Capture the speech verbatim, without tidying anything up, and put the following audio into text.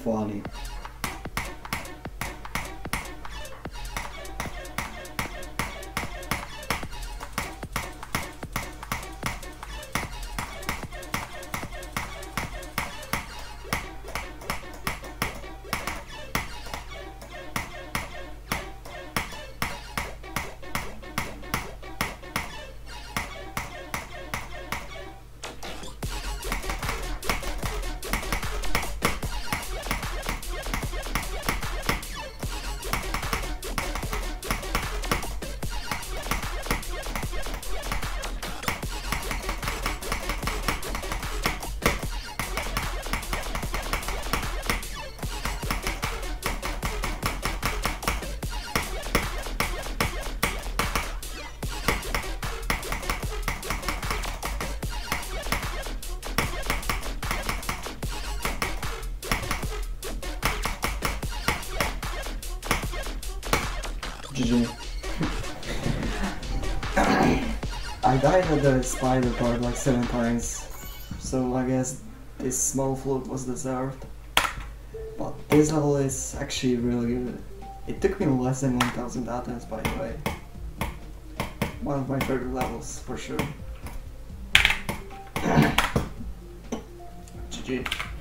funny. G G. I died at the spider part like seven times, so I guess this small float was deserved. But this level is actually really good. It took me less than one thousand atoms, by the way. One of my favorite levels, for sure. G G.